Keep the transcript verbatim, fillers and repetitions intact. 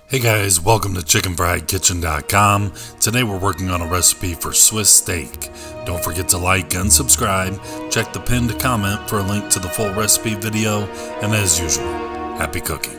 Hey guys, welcome to chicken fried kitchen dot com. Today we're working on a recipe for Swiss steak. Don't forget to like and subscribe. Check the pinned comment for a link to the full recipe video. And as usual, happy cooking.